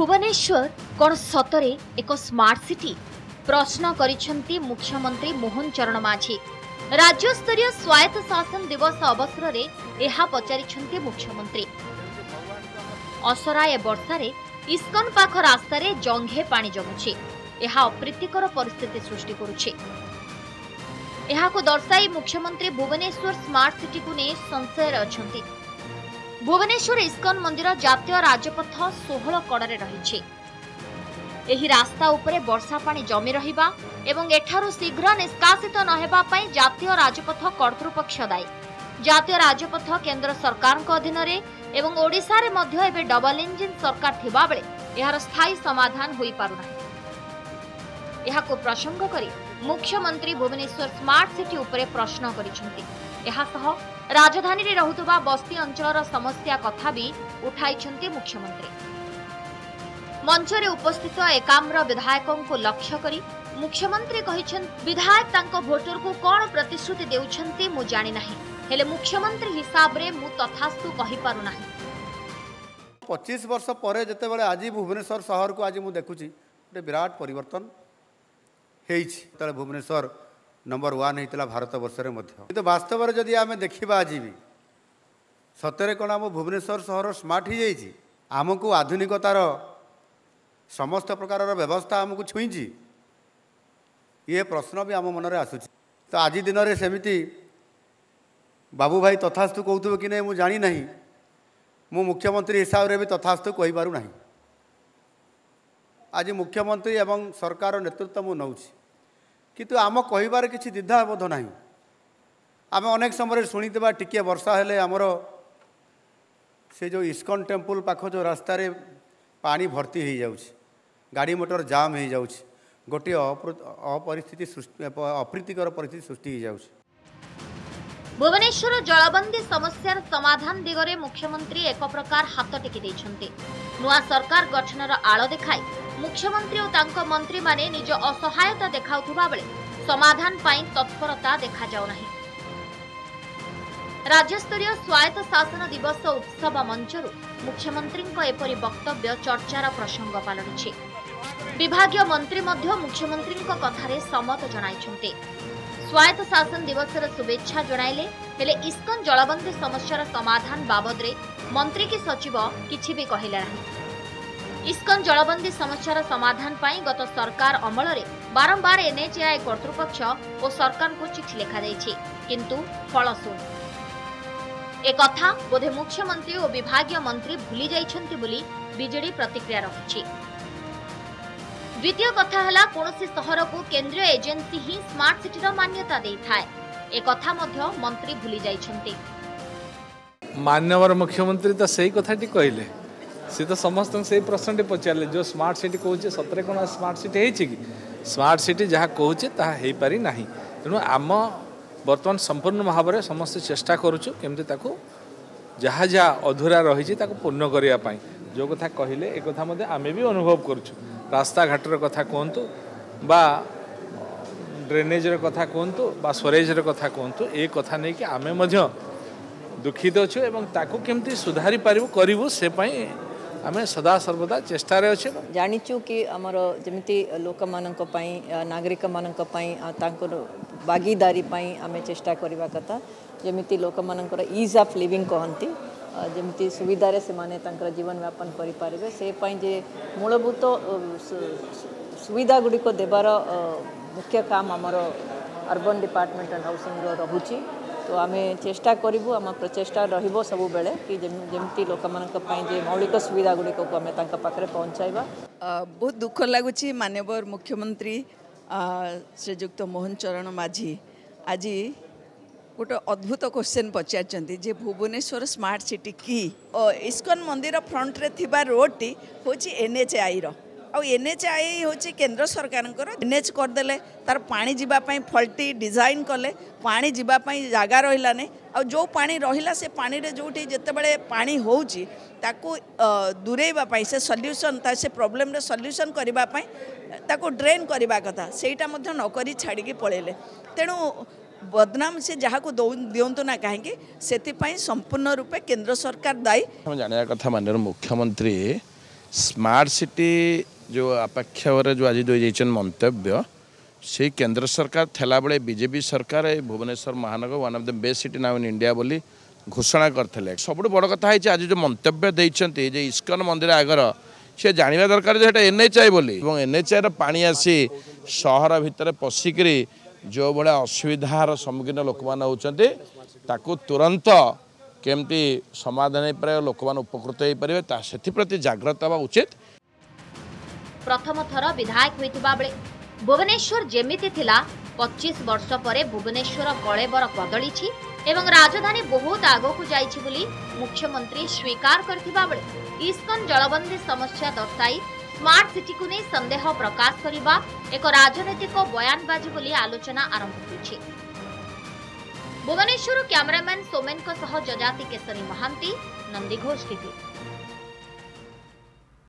भुवनेश्वर कौन सतरे एक स्मार्ट सिटी प्रश्न करिसेंती मुख्यमंत्री मोहन चरण माझी। राज्यस्तरीय स्वायत्त शासन दिवस अवसर रे एहा पचारिछंती मुख्यमंत्री। असराए वर्षारे इस्कन पाख रास्ता रे जंघे पानी जमुछि। एहा अप्रीतिकर परिस्थिति सृष्टि करुछि। एहाको दर्शाई मुख्यमंत्री भुवनेश्वर स्मार्ट सिटी को नहीं संशय अछंती। भुवनेश्वर इस्कन मंदिर जातीय राजपथ 16 कड़े रही। एही रास्ता उपरे वर्षा पानी जमी रहिबा एवं एठारु शीघ्र निष्कासित नहेबा पई जातीय राजपथ कर्तृपक्ष दायी। जातीय राजपथ केंद्र सरकार अधीन रे एवं ओडिशा रे मध्य एबे डबल इंजिन सरकार थिबा बेले एहार स्थायी समाधान होई पारु नाही। एहाको प्रसंग करी मुख्यमंत्री भुवनेश्वर स्मार्ट सिटी उपरे प्रश्न करिसेंती। एहा सह राजधानी रे रहुतबा बस्ती अंचलर समस्या कथा भी उठाइछंती मुख्यमंत्री। मंचरे उपस्थित एकाम्र विधायकों को लक्ष्य करी मुख्यमंत्री कहिछन विधायक तांको भोटर को कोन प्रतिश्रुति देउछंती मु जानि नाही, हेले मुख्यमंत्री हिसाब रे मु तथास्तु कहि पारु नाही। 25 वर्ष परे जते बेले आज भुवनेश्वर शहर को आज मु देखुची गोटे विराट परिवर्तन हेइछि। तले भुवनेश्वर नंबर 1 होता भारत वर्ष में वास्तव में जदि आम देखा आज भी सतरे कौन आम भुवनेश्वर सहर स्मार्ट हो जाइए आमको आधुनिकतार समस्त प्रकार व्यवस्था आमको छुईची ये प्रश्न भी आम मन में आसूँ। तो आज दिन में सेमती बाबू भाई तथास्तु कहते कि नहीं मुझे जानी ना मु मुख्यमंत्री हिसाब से भी तथास्तु कहीपारू ना। आज मुख्यमंत्री एवं सरकार नेतृत्व मु नौछि किंतु आम कहिबार किछि द्विधाबोध नाही। आम अनेक समय शुणीवा टिके वर्षा हेले आमर से जो इस्कन टेम्पल पाख जो रास्ता रे पानी भर्ती हो जाउछि, गाड़ी मोटर जाम हो जाउछि, गोटे अपरिस्थिति अप्रीतिकर परिस्थिति सृष्टि हो जाउछि। भुवनेश्वर जलबंदी समस्यार समाधान दिगरे मुख्यमंत्री एक प्रकार हाथ टेकी दैछन्ते। नुआ सरकार गठनर आळ देखाई मुख्यमंत्री और तांको मंत्री माने निज असहायता देखाउथुबा बेले समाधान पाई तत्परता देखा जाउ नाही। राज्यस्तरीय स्वायत्त शासन दिवस उत्सव मंचरु मुख्यमंत्री एपरी वक्तव्य चर्चार प्रसंग पालटिछि। विभागीय मंत्री मध्य मुख्यमंत्री कथारे समत जणाइछन्ते। स्वायत्त शासन दिवसर शुभेच्छा जणाइले हेले इस्कन जलबंदी समस्यार समाधान बाबद रे मंत्री की सचिव किछि भी कहिला नाही। इस्कन जलबंदी समस्यार समाधान पाई गत सरकार अमल रे बारंबार एनएचएआई कर्तृपक्ष और सरकार को चिठी लिखा जाइछि किंतु फल शून्य। एक कथा बोधे मुख्यमंत्री और विभागीय मंत्री भूली जाइछन्ति बोली बीजेडी प्रतिक्रिया रखिछि। द्वितीय कथा हला कोनोसी शहर को केंद्रीय एजेंसी ही स्मार्ट सिटीर मान्यता देई थाए ए कथा मध्य मंत्री भूली जाइछन्ति। मान्यवर मुख्यमंत्री तो सही कथाटी कहले सी तो समस्त से प्रश्न पचारे जो स्मार्ट सिटी कहूँ सतरे कौन स्मार्ट सिटी है कि स्मार्ट सिटी जहाँ कहूँ ताहा हो पारि नाही। तेणु आम बर्तमान संपूर्ण भाव में समस्त चेष्टा करुचु केमती ताकू जहाँ जहाँ अधूरा रही पूर्ण करने जो कथा कहले एक कथा मध्य आमे भी अनुभव करुचु। रास्ता घाटर कथा कहतु बा ड्रेनेजर कथा कहतु बा स्वरेजर कथा कहतु ए कथा नहीं कि आमे मध्य दुखित अच्छु एवं ताकू केमती सुधारी पारिबु करिवु से पई आमे सदा सर्वदा चेष्टा रे अच्छे। जानिचु कि आमर जमिति लोक मानक पई नागरिक मानक पई तांकर भागीदारी पई आमे चेष्टा करबा कथा जमिति लोक मानकर ईज ऑफ लिविंग कहंती जमिति सुविधा रे से माने तांकर जीवन यापन करि पारिबे से पई जे मूलभूत सुविधा गुडी को देबार मुख्य काम आमर अर्बन डिपार्टमेंट एंड हाउसिंग रो रहुची। तो आम चेष्टा करूँ आम प्रचेषा रहिबो सब बेले कि जमती लोक मानक पई जे मौलिक सुविधा गुडी को आम तांका पाखरे पहुंचाइबा। बहुत दुख लगुच माननीय मुख्यमंत्री श्रीयुक्त मोहन चरण माझी आज गोटे अद्भुत क्वेश्चन पचार जे भुवनेश्वर स्मार्ट सिटी की इस्कन मंदिर फ्रंट रे थिबा रोड टी होची एनएचएआई रो एनएचएआई होची केंद्र सरकार एनएच करदेले तार पानी जीवाई फल्टी डिजाइन कले पानी जीवाई जगह रहा नहीं आ जो पानी रहा से पानी रे जोटी जितेबाला पानी होची ताकू दूरेवाई से सल्यूशन से प्रोब्लेम रे सल्यूशन करने ताकू ड्रेन करने कथा सेटा मध्य नकरी छाड़ी पलैले। तेणु बदनाम से जहाँ को दिंतु ना कहीं से संपूर्ण रूपे केंद्र सरकार दायी। हम जाना कथा माननीय मुख्यमंत्री स्मार्ट सिटी जो अपेक्षा जो आज दे मंतव्य से केंद्र सरकार थेला बेले बीजेपी सरकार भुवनेश्वर महानगर one of the best city now in India बोली घोषणा करते सब बड़ कथा है आज जो मंतव्य देते इस्कन मंदिर आगर सी जानवा दरकार जो एनएचआई बोली एनएचआई पानी आसी सहर भितर पशिक जो भाया असुविधार सम्मुखीन लोक मैंने होती तुरंत केमती समाधान हो पारे लोक मैंने उपकृत हो पारे से जागृत हवा उचित। प्रथम थर विधायक होइतिबा बेले भुवनेश्वर जेमिति थिला 25 वर्ष परे भुवनेश्वर कलेबर बदली एवं राजधानी बहुत आगकू जाइछि बोली मुख्यमंत्री स्वीकार करथिबा बेले इस्कन जलबंदी समस्या दर्शाई स्मार्ट सिटी को नहीं संदेह प्रकाश करने एक राजनैतिक बयानबाजी बोली आलोचना आरंभ होइछि। भुवनेश्वर कैमरामैन सोमेन जजाति केसरी महांती, नंदीघोष टीवी।